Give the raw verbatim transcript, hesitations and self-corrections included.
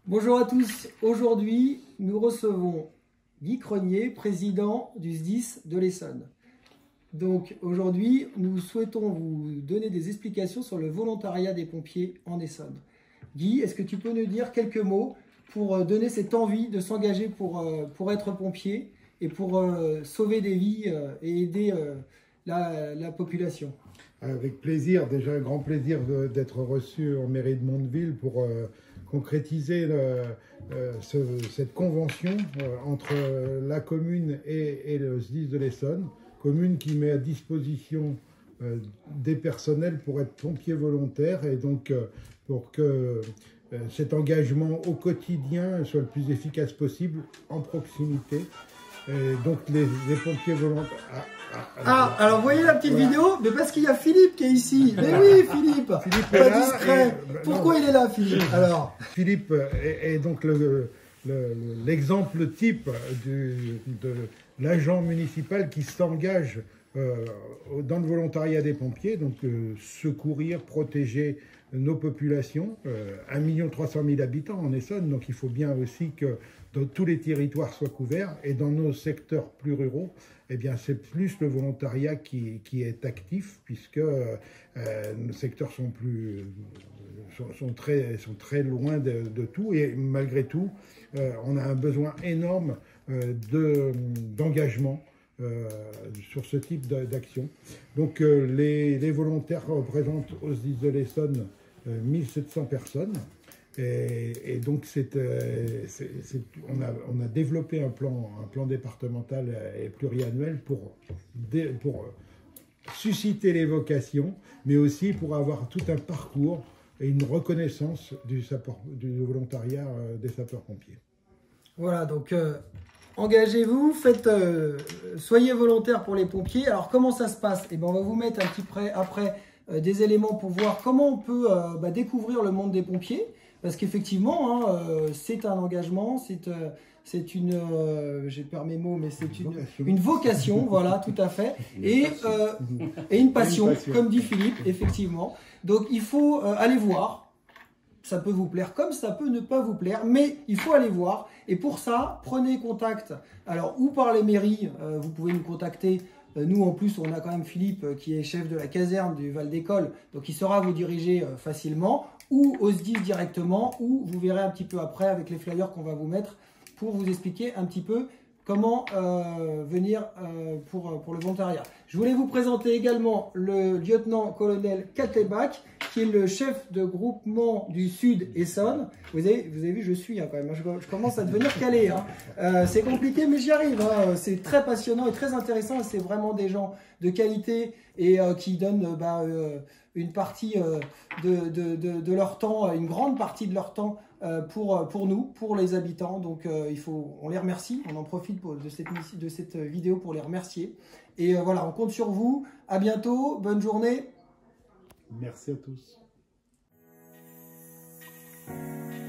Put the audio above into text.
Bonjour à tous, aujourd'hui nous recevons Guy Crenier, président du S D I S de l'Essonne. Donc aujourd'hui nous souhaitons vous donner des explications sur le volontariat des pompiers en Essonne. Guy, est-ce que tu peux nous dire quelques mots pour donner cette envie de s'engager pour, pour être pompier et pour sauver des vies et aider la, la population? Avec plaisir, déjà un grand plaisir d'être reçu en mairie de Mondeville pour euh, concrétiser le, euh, ce, cette convention euh, entre la commune et, et le S D I S de l'Essonne, commune qui met à disposition euh, des personnels pour être pompiers volontaires et donc euh, pour que euh, cet engagement au quotidien soit le plus efficace possible en proximité. Et donc les, les pompiers volontaires... Ah, ah, ah, alors vous voyez la petite voilà. vidéo, mais parce qu'il y a Philippe qui est ici. Mais oui, Philippe, Philippe pas est là discret. Et, Pourquoi non, il est là, Philippe? Alors, Philippe est, est donc l'exemple le, le, type du, de l'agent municipal qui s'engage euh, dans le volontariat des pompiers, donc euh, secourir, protéger nos populations, euh, un million trois cent mille habitants en Essonne, donc il faut bien aussi que dans tous les territoires soient couverts, et dans nos secteurs plus ruraux, eh bien c'est plus le volontariat qui, qui est actif, puisque euh, nos secteurs sont, plus, sont, sont, très, sont très loin de, de tout, et malgré tout, euh, on a un besoin énorme euh, d'engagement Euh, sur ce type d'action. Donc euh, les, les volontaires représentent au S D I S de l'Essonne euh, mille sept cents personnes et, et donc c'est, euh, on, a, on a développé un plan, un plan départemental et pluriannuel pour, pour susciter les vocations, mais aussi pour avoir tout un parcours et une reconnaissance du, sapeur, du volontariat euh, des sapeurs-pompiers. Voilà, donc euh... engagez-vous, faites, euh, soyez volontaires pour les pompiers. Alors comment ça se passe? Eh ben, on va vous mettre un petit près après euh, des éléments pour voir comment on peut euh, bah, découvrir le monde des pompiers. Parce qu'effectivement, hein, euh, c'est un engagement, c'est euh, c'est une, euh, j'ai perdu mes mots, mais c'est une, une vocation, voilà, tout à fait. Et, euh, et une passion, une passion, comme dit Philippe, effectivement. Donc il faut euh, aller voir. Ça peut vous plaire comme ça peut ne pas vous plaire, mais il faut aller voir. Et pour ça, prenez contact. Alors, ou par les mairies, euh, vous pouvez nous contacter. Euh, nous, en plus, on a quand même Philippe euh, qui est chef de la caserne du Val d'École, donc il saura vous diriger euh, facilement, ou au S D I S directement, ou vous verrez un petit peu après avec les flyers qu'on va vous mettre pour vous expliquer un petit peu comment euh, venir euh, pour, pour le volontariat. Je voulais vous présenter également le lieutenant-colonel Katebach, qui est le chef de groupement du Sud Essonne. Vous avez, vous avez vu, je suis hein, quand même, je, je commence à devenir calé. Hein. Euh, c'est compliqué, mais j'y arrive. Hein. C'est très passionnant et très intéressant. C'est vraiment des gens de qualité et euh, qui donnent bah, euh, une partie euh, de, de, de, de leur temps, une grande partie de leur temps euh, pour, pour nous, pour les habitants. Donc euh, il faut, on les remercie. On en profite pour, de, cette, de cette vidéo pour les remercier. Et euh, voilà, on compte sur vous. À bientôt. Bonne journée. Merci à tous.